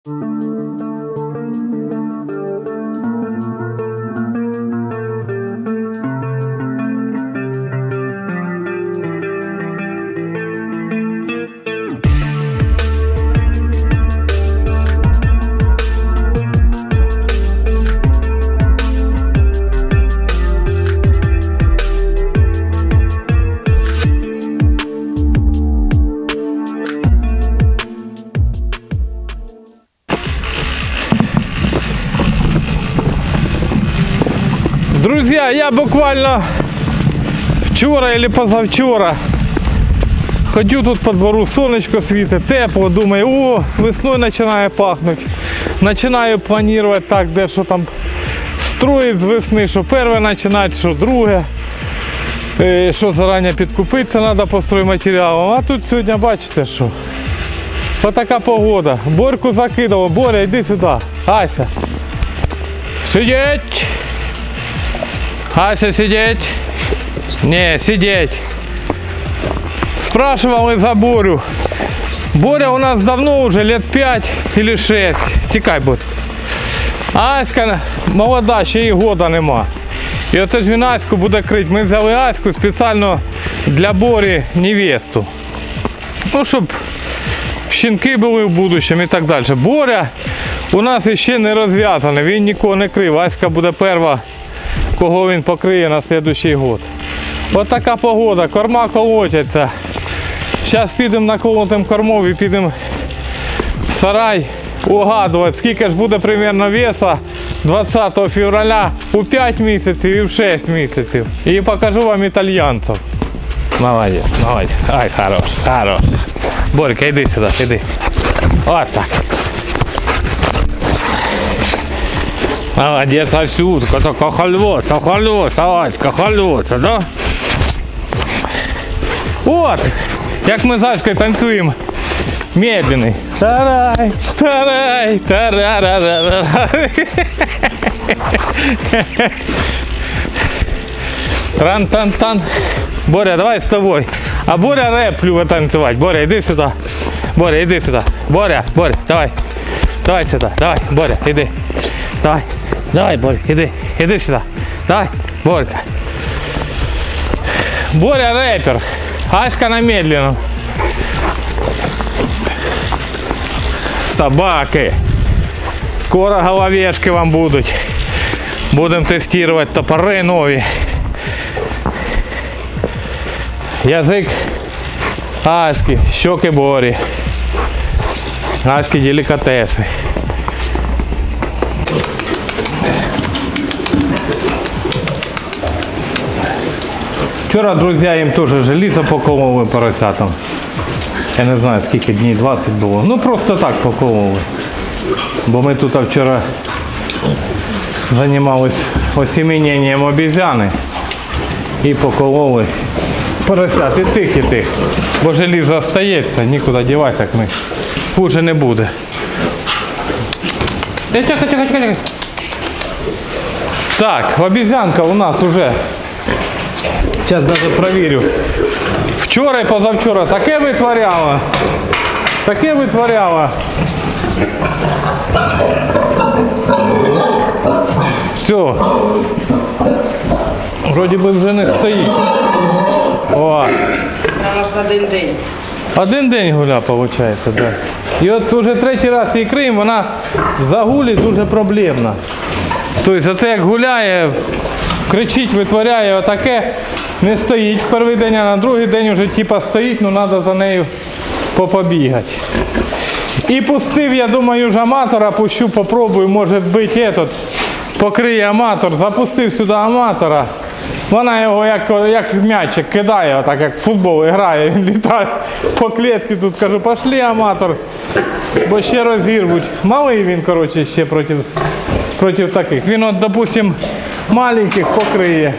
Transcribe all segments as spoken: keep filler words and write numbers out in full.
Друзья, я буквально вчора или позавчора ходю тут по двору, сонечко світить, тепло, думаю, о, весною починає пахнути. Починаю планувати так, де що там строїть з весни, що перше починати, що друге. Що зарані підкупитися треба по стройматеріалам. А тут сьогодні бачите, що отака погода. Борьку закидало. Боря, йди сюди. Ася. Сидіть. Ася, сидеть. Не, сидеть. Спрашивал за Борю. Боря у нас давно уже, лет пять или шесть. Тікай, Борь. Аська молода, ще й года нема. І оце ж він Аську буде крити. Ми взяли Аську спеціально для Борі невесту. Ну, щоб щенки були в будущому і так далі. Боря у нас ще не розв'язаний, він нікого не крив. Аська буде перша, кого він покриє на наступний год. Ось така погода, корма колотяться. Зараз підемо наколотим кормов і підемо в сарай угадувати, скільки ж буде примерно веса двадцятого февраля у п'ять місяців і в шість місяців. І покажу вам італьянців. Молодець, молодець. Ай, хорош, хорош. Борька, йди сюди, йди. Ось так. Молодець, Асюдка, така хальвоса, хальвоса, Аська, хальвоса, да? От, як ми з Аською танцюємо. Медленний. Тарай, тарай, тарарарарарай. Тран-тан-тан. Боря, давай з тобою. А Боря реп любить танцювати. Боря, йди сюди. Боря, йди сюди. Боря, Боря, давай. Давай сюди, давай, Боря, йди. Давай, давай, Боря, іди, іди сюди. Давай, Борька. Боря рэпер, Аська на медленном. Собаки. Скоро головешки вам будуть. Будемо тестувати топори нові. Язик Аськи, щоки Борі. Аськи делікатеси. Вчора, друзі, їм теж желізо покололи поросятам. Я не знаю, скільки днів, двадцять було. Ну просто так покололи. Бо ми тут вчора займалися осімененням обізяни і покололи поросят. І тих, і тих. Бо желізо остається, нікуди дівати, так ми хуже не буде. Тихо, тихо, тихо. Так, обізянка у нас вже. Зараз навіть перевірю. Вчора і позавчора таке витворяла. Таке витворяла. Все. Вроді би вже не стоїть. О. У нас один день. Один день гуля, виходить, да. І от вже третій раз її криємо, вона в загулі дуже проблемна. Тобто оце як гуляє, кричить, витворяє, отаке. Не стоїть в перший день, а на другий день вже типа стоїть, ну треба за нею попобігати. І пустив, я думаю, ж аматора, пущу, попробую, може бути этот, покриє аматор, запустив сюди аматора. Вона його як, як м'ячик кидає, отак як в футбол грає, він літає по клітці, тут кажу, пошли аматор, бо ще розірвуть. Малий він, коротше, ще проти, проти таких. Він от, допустим, маленьких покриє.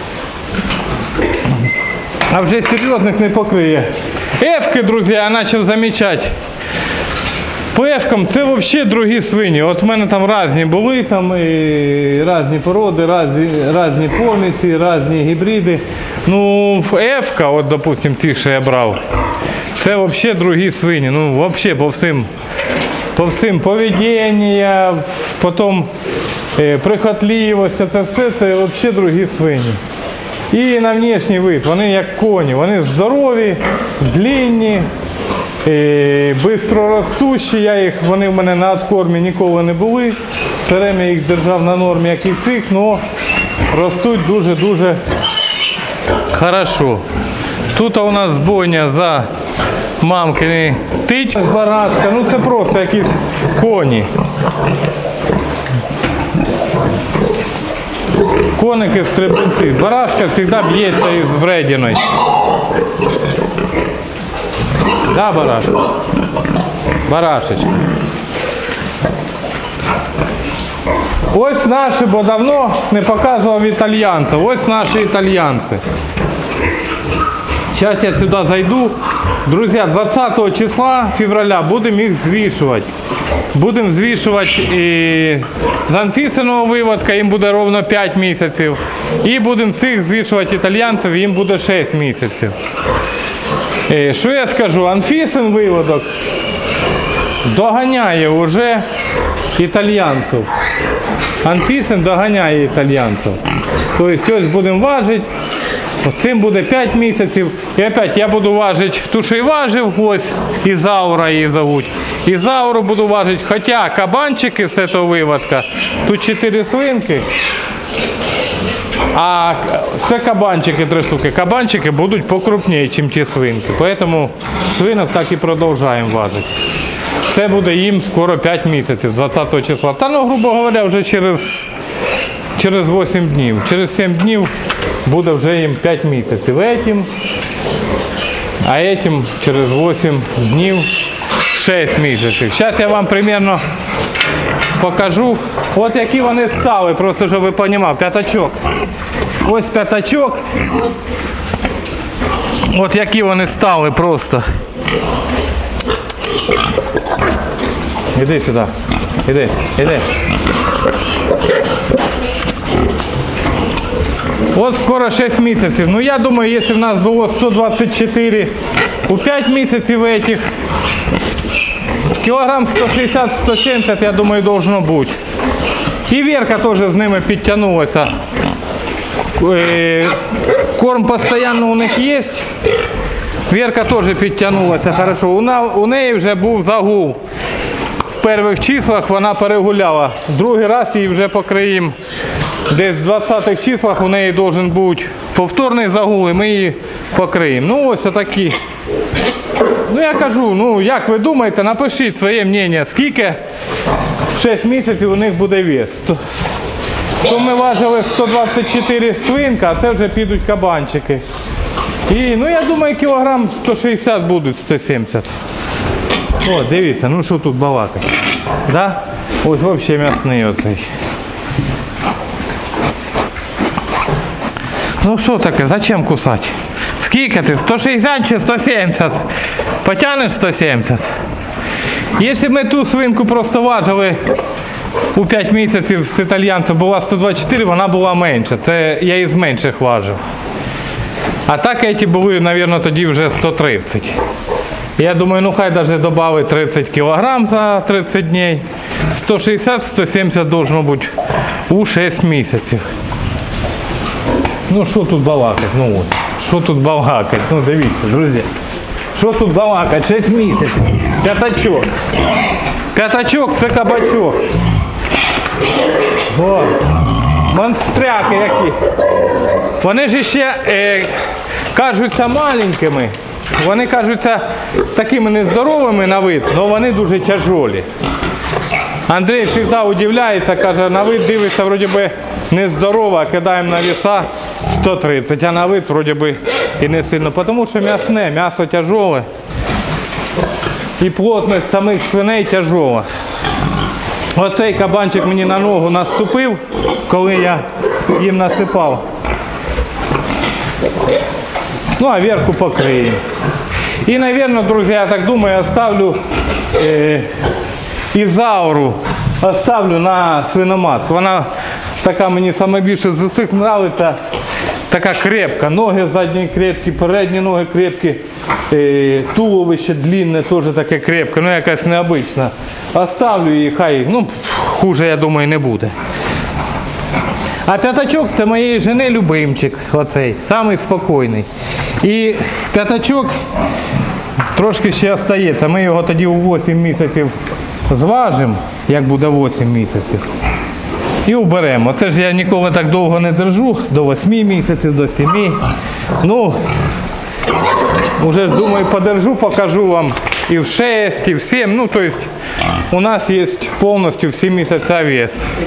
А вже серйозних не покриє. Ефки, друзі, я почав замічати. По ефкам це взагалі другі свині. От в мене там різні були, там і різні породи, різні, різні помісі, різні гібриди. Ну, ефка, от, допустим, тих, що я брав, це взагалі другі свині. Ну, взагалі по всім по всім поведіння, потім е, прихотливість, це все, це взагалі другі свині. І на внешній вид, вони як коні, вони здорові, длинні, е, бистро ростущі, я їх, вони в мене на откормі ніколи не були, все время їх держав на нормі, як і цих, але ростуть дуже-дуже хорошо. Тут у нас бойня за мамкини тить, барашка, ну це просто якісь коні. Коники стрибунці. Барашка завжди б'ється із вредіною. Да, барашка? Барашечка. Ось наші, бо давно не показував італьянців. Ось наші італьянці. Зараз я сюди зайду. Друзі, двадцятого числа февраля будемо їх звішувати. Будемо звішувати і з Анфісиного виводка, їм буде ровно п'ять місяців. І будемо цих звішувати італьянців, їм буде шість місяців. І що я скажу? Анфісин виводок доганяє вже італьянців. Анфісин доганяє італьянців. Тобто ось будемо важити. Цим буде п'ять місяців. І опять я буду важити ту, що і важив, ось Ізаура її зовуть. Ізауру буду важити, хоча кабанчики з цього виводка, тут чотири свинки, а це кабанчики, три штуки. Кабанчики будуть покрупніше, ніж ті свинки. Тому свинок так і продовжуємо важити. Це буде їм скоро п'ять місяців, двадцятого числа. Та ну, грубо говоря, вже через, через вісім днів. Через сім днів буде вже їм п'ять місяців этим, а этим через вісім днів шість місяців. Зараз я вам примерно покажу, от які вони стали, просто щоб ви розуміли, п'ятачок. Ось п'ятачок, от які вони стали просто. Іди сюди, іди, іди. От скоро шість місяців. Ну я думаю, якщо в нас було сто двадцять чотири у п'ять місяців этих, кілограм сто шістдесят - сто сімдесят, я думаю, должно бути. І Верка теж з ними підтягнулася. Корм постійно у них є. Верка теж підтягнулася хорошо. У неї вже був загул. В перших числах вона перегуляла. Другий раз її вже покриємо. Десь в двадцятих числах у неї должен бути повторний загул, і ми її покриємо. Ну ось отакі. Ну я кажу, ну як ви думаєте, напишіть своє мнення, скільки в шість місяців у них буде вес. То, то ми важили сто двадцять чотири свинка, а це вже підуть кабанчики. І ну я думаю, кілограм сто шістдесят будуть, сто сімдесят. О, дивіться, ну що тут балакать. Да? Ось взагалі м'ясний оцей. Ну що таке, зачем кусати? Скільки ти? сто шістдесят чи сто сімдесят? Потягнеш сто сімдесят? Якщо б ми ту свинку просто важили у п'ять місяців з італьянців, була сто двадцять чотири, вона була менша. Це я із менших важив. А так ці були, мабуть, тоді вже сто тридцять. Я думаю, ну хай навіть додати тридцять кілограм за тридцять днів. сто шістдесят - сто сімдесят должно бути у шість місяців. Ну що тут балакать? Ну от. Що тут балакать? Ну дивіться, друзі. Що тут балакать? шість місяців. П'ятачок. П'ятачок це кабачок. О, монстряки які. Вони ж ще е, кажуться маленькими. Вони кажуться такими нездоровими на вид, але вони дуже тяжолі. Андрій завжди удивляється, каже, на вид дивиться, вроді би, нездорово, а кидаємо на веса сто тридцять, а на вид, вроді би, і не сильно. Тому що м'ясне, м'ясо тяжоле. І плотність самих свиней тяжола. Оцей кабанчик мені на ногу наступив, коли я їм насипав. Ну, а Верку покриємо. І, мабуть, друзі, я так думаю, оставлю е, Ізауру, оставлю на свиноматку. Вона така мені найбільше з усіх подобається, така крепка. Ноги задні крепкі, передні ноги крепкі. е, туловище длинне, теж таке крепке, ну якась необична. Оставлю її, хай, ну, хуже, я думаю, не буде. А п'ятачок це моєї жени любимчик, оцей, самий спокійний. І п'ятачок трошки ще остається. Ми його тоді у вісім місяців зважимо, як буде вісім місяців. І уберемо. Це ж я ніколи так довго не держу, до восьми місяців, до семи. Ну, вже ж думаю, подержу, покажу вам і в шесть, і в сім. Ну, то есть у нас є повністю всі місяця вес.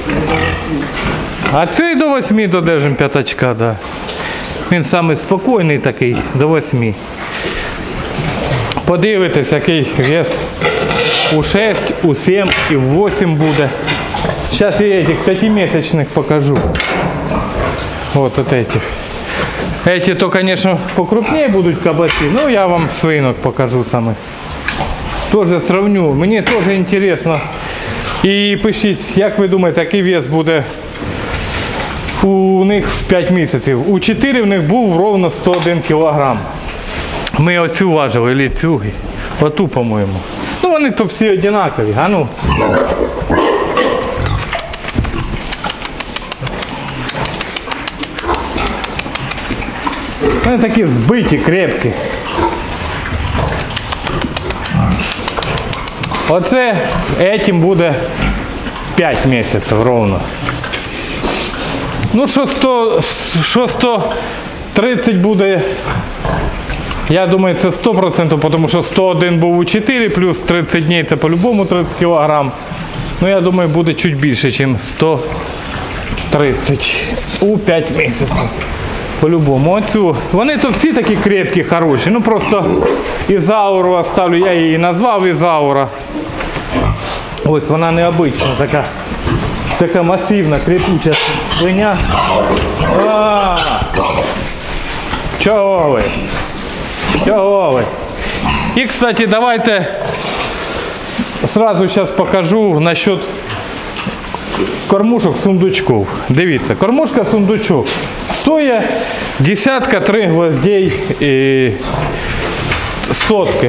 А цей до восьми додержимо п'ятачка, да. Він самий спокійний такий, до восьми. Подивитесь, який вес у шесть, у сім і в восемь буде. Сейчас я этих пятимесячных покажу. Вот от этих. Эти то, конечно, покрупнее будут кабаки, но я вам свинок покажу самых. Тоже сравню. Мне тоже интересно. І пишіть, як ви думаєте, який вес буде у них в п'ять місяців. У чотири в них був ровно сто один кілограм. Ми оцю важили, или цю, оту, по-моєму. Ну вони то всі однакові, а ну. Вони такі збиті, крепкі. Оце этим буде п'ять місяців ровно. Ну що сто, що сто тридцять буде, я думаю, це сто відсотків, тому що сто один був у чотири, плюс тридцять днів, це по-любому тридцять кілограм. Ну я думаю, буде чуть більше, ніж сто тридцять у п'ять місяців. По-любому. Оцю. Вони то всі такі крепкі, хороші. Ну просто Ізауру оставлю, я її назвав Ізаура. Ось вона необична, така, така масивна, крепуча свиня. А, чого ви? Чого ви? І, кстати, давайте сразу зараз покажу насчет кормушок сундучков. Дивіться, кормушка сундучок. Стоїть десятка три гвоздей і сотки.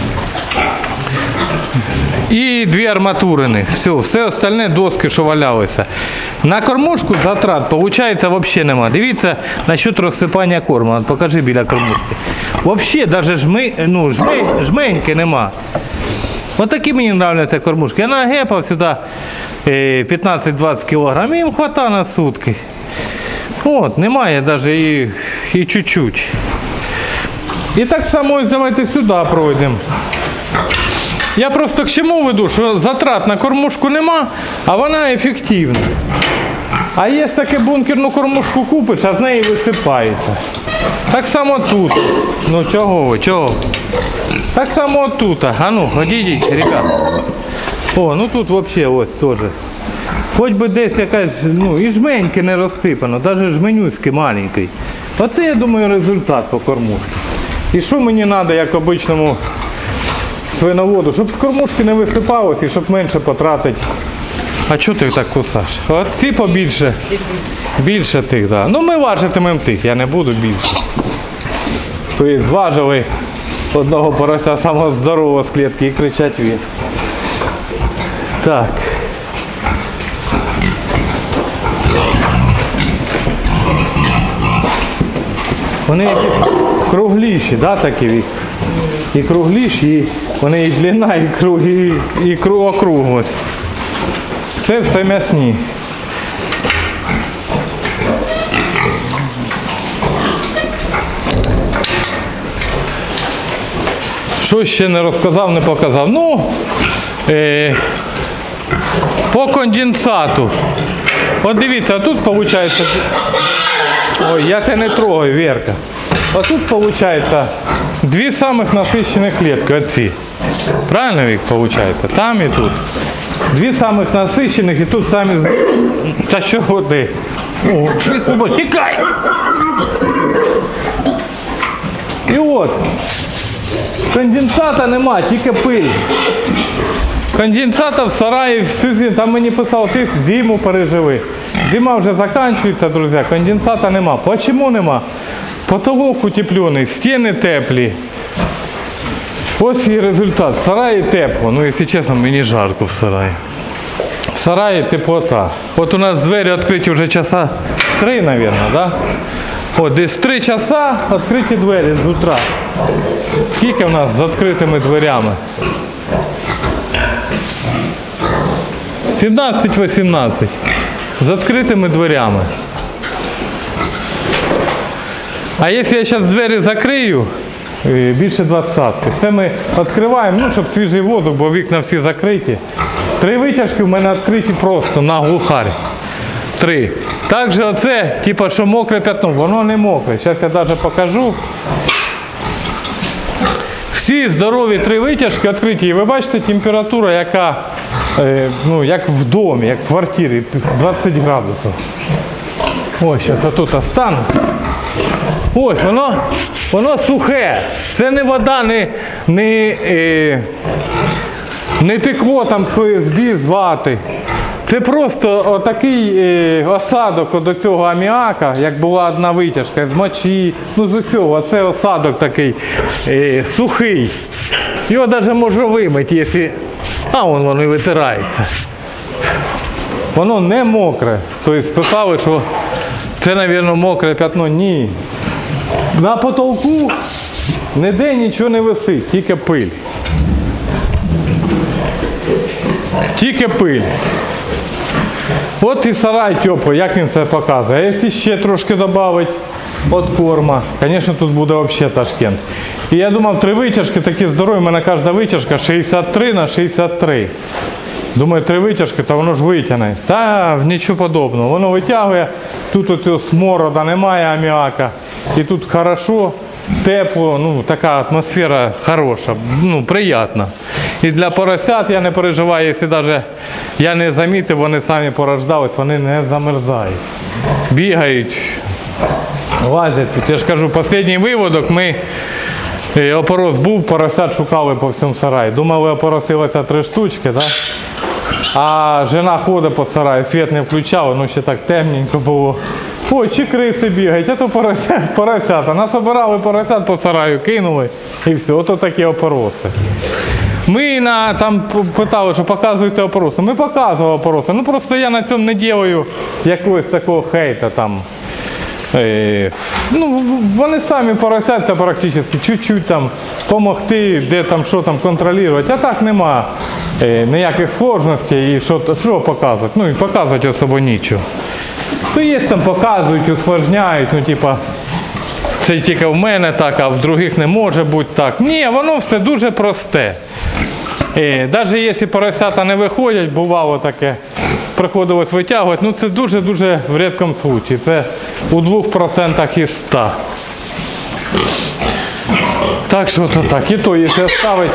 І дві арматурини. Все, все остальне доски, що валялися. На кормушку затрат, виходить, взагалі нема. Дивіться, насчет розсипання корму. От покажи біля кормушки. Взагалі, навіть жми, ну, жми, жменьки нема. Ось такі мені подобаються кормушки. Я нагепав сюди п'ятнадцять-двадцять кілограмів, їм вистачає на сутки. От, немає навіть і, і чуть-чуть. І так само ось давайте сюди пройдемо. Я просто к чому веду, що затрат на кормушку нема, а вона ефективна. А є таке бункерну кормушку купиш, а з неї висипається. Так само тут. Ну чого ви, чого? Так само тут. А ну, одійдіть, ребята. О, ну тут взагалі ось теж. Хоч би десь якась, ну і жменьки не розсипано, навіть жменюськи маленький. Оце, я думаю, результат по кормушці. І що мені треба, як обичному свиноводу, щоб з кормушки не висипалось і щоб менше потратити. А чого ти так кусаєш? От ці побільше. Більше тих, так. Да. Ну ми важитимемо тих, я не буду більше. Тобто зважили одного порося самого здорового з клітки і кричать він. Так. Вони якісь кругліші, да, такі? І кругліші, і вони і длина, і, круг, і, і округлость. Це все м'ясні. Що ще не розказав, не показав? Ну, е, по конденсату. От дивіться, тут виходить... Ой, я тебе не трогаю, Верка. А тут виходить дві самих насичені клітки, оці. Правильно, Вік, виходить? Там і тут. Дві самих насичених і тут самі... Та чого ти? О, тікай! І от. Конденсата нема, тільки пиль. Конденсата в сараї, всю зиму, там мені писав, ти зиму переживи. Зима вже закінчується, друзі, конденсата нема. Чому нема? Потолок утеплений, стіни теплі. Ось і результат. В сараї тепло. Ну, якщо чесно, мені жарко в сараї. В сараї теплота. От у нас двері відкриті вже часа три, мабуть, да? От десь три часа відкриті двері з утра. Скільки в нас з відкритими дверями? сімнадцять-вісімнадцять. З відкритими дверями. А якщо я зараз двері закрию, більше двадцятки. Це ми відкриваємо, ну, щоб свіжий воздух, бо вікна всі закриті. Три витяжки в мене відкриті просто на глухарь. Три. Також оце, типу, що мокре п'ятно, воно не мокре. Зараз я навіть покажу. Всі здорові три витяжки відкриті. І ви бачите температура, яка, е, ну, як в домі, як в квартирі, двадцять градусів. Ось, зараз я тут остану. Ось, воно, воно сухе. Це не вода, не, не, е, не текло там з ес бі, з вати. Це просто такий е, осадок до цього аміака, як була одна витяжка з мочі, ну з усього. Це осадок такий е, сухий. Його навіть можна вимити, якщо... А, вон воно і витирається. Воно не мокре. Тобто питали, що це, мабуть, мокре п'ятно. Ні. На потолку ніде нічого не висить, тільки пиль. Тільки пиль. От і сарай теплий, як він це показує. А якщо ще трошки додати від корма, звісно, тут буде взагалі Ташкент. І я думав, три витяжки такі здорові, у мене кожна витяжка шістдесят три на шістдесят три. Думаю, три витяжки, то воно ж витягне. Та нічого подобного. Воно витягує, тут оцього сморода немає аміака. І тут хорошо, тепло, ну така атмосфера хороша, ну приємна. І для поросят я не переживаю, якщо навіть я не замітив, вони самі порождались, вони не замерзають. Бігають, лазять. Я ж кажу, останній виводок ми, опорос був, поросят шукали по всьому сараї. Думали, опоросилося три штучки, так? А жена ходить по сараю, світ не включала, ну ще так темненько було. Ой, чи криси бігають, а то поросята, поросята. Насобирали поросят по сараю, кинули і все, ото такі опороси. Ми на, там питали, що показуєте опороси. Ми показували опороси, ну просто я на цьому не ділаю якогось такого хейта там. Е, ну, вони самі поросяться практично, чуть-чуть там допомогти, де там, що там контролювати, а так нема е, ніяких сложностей і що, що показувати, ну і показувати особо нічого. То є там показують, усложняють, ну типа це тільки в мене так, а в других не може бути так. Ні, воно все дуже просте. Навіть якщо поросята не виходять, бувало таке, приходилось витягувати, ну це дуже-дуже в рідкому випадку. Це у двох відсотках із ста. Так що то так. І то, якщо ставити,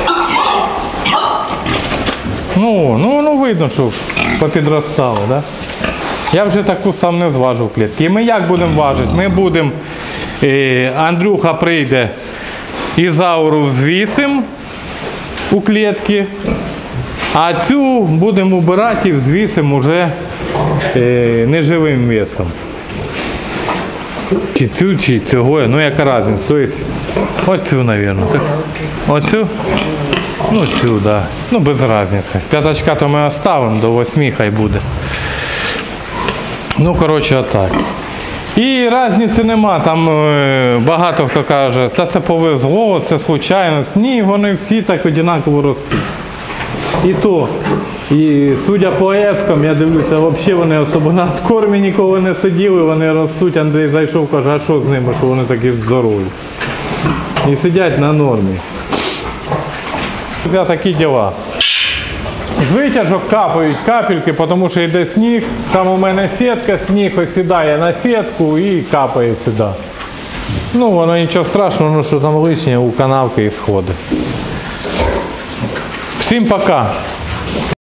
ну, ну, ну видно, що попідростало, да? Я вже таку сам не зважу в клітки. І ми як будемо важити? Ми будемо, е, Андрюха прийде, ізауру взвісимо у клітки, а цю будемо убирати і взвісимо вже е, неживим весом. Чи цю, чи цього, ну яка різниця. Тобто, оцю, мабуть. Так? Оцю? Ну цю, так. Да. Ну без різниці. П'ятачка то ми оставимо, до восьми хай буде. Ну, коротше, отак. І різниці нема, там е, багато хто каже, та це повезло, це случайність. Ні, вони всі так однаково ростуть. І то, і судя по ескам, я дивлюся, взагалі вони особо на кормі ніколи не сиділи, вони ростуть. Андрій зайшов, каже, а що з ними, що вони такі здорові. І сидять на нормі. Це такі діла. З витяжок капають капельки, тому що йде сніг. Там у мене сітка, сніг осідає на сітку і капає сюди. Ну, воно нічого страшного, ну що там лишнє у канавки і сходи. Всім пока!